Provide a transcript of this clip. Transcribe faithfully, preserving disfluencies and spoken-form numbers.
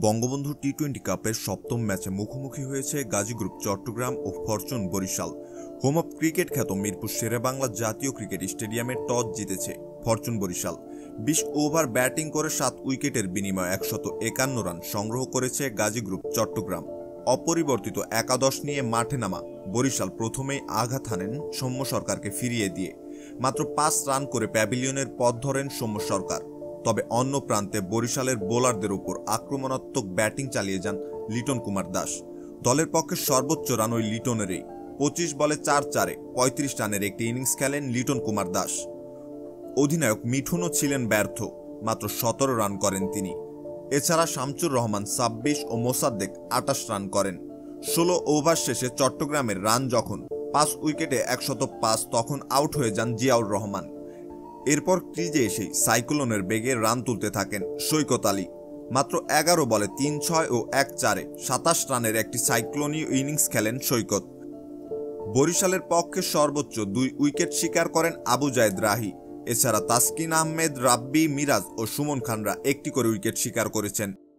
Bangabandhu T twenty কাপের সপ্তম ম্যাচে মুখোমুখি হয়েছে গাজী গ্রুপ চট্টগ্রাম ও fortune Barishal. Home of cricket খ্যাত মিরপুর শেরেবাংলা জাতীয় ক্রিকেট স্টেডিয়ামে টস জিতেছে ফরচুন বরিশাল। বিশ ওভার ব্যাটিং করে সাত উইকেটের বিনিময়ে একশত একান্ন রান সংগ্রহ করেছে গাজী গ্রুপ চট্টগ্রাম। অপরিবর্তিত একাদশ নিয়ে মাঠে নামা বরিশাল প্রথমেই আঘাত হানেন সৌম্য সরকারকে ফিরিয়ে দিয়ে। মাত্র পাঁচ রান করে প্যাভিলিয়নের পথ ধরেন সৌম্য সরকার। তবে অন্য প্রান্তে বরিশালের বোলারদের উপর আক্রমণাত্মক ব্যাটিং চালিয়ে যান লিটন কুমার দাস। দলের পক্ষে সর্বোচ্চ রান ওই লিটনেরই। পঁচিশ বলে চার চারে পঁয়ত্রিশ রানের একটি ইনিংস খেলেন লিটন কুমার দাস। অধিনায়ক মিঠুনও ছিলেন ব্যর্থ, মাত্র সতেরো রান করেন তিনি। এছাড়া শামচুর রহমান ছাব্বিশ ও মোসাদ্দেক আটাশ রান করেন। ষোলো ওভার শেষে চট্টগ্রামের রান যখন পাঁচ উইকেটে একশত পাঁচ, তখন আউট হয়ে যান জিয়াউর রহমান। এরপর ক্রিজে এসেই সাইক্লোনের বেগে রান তুলতে থাকেন সৈকত আলী। মাত্র এগারো বলে তিন ছয় ও এক চারে সাতাশ রানের একটি সাইক্লোনীয় ইনিংস খেলেন সৈকত। বরিশালের পক্ষে সর্বোচ্চ দুই উইকেট শিকার করেন আবু জায়েদ রাহি। এছাড়া তাসকিন আহমেদ, রাব্বি, মিরাজ ও সুমন খানরা একটি করে উইকেট শিকার করেছেন।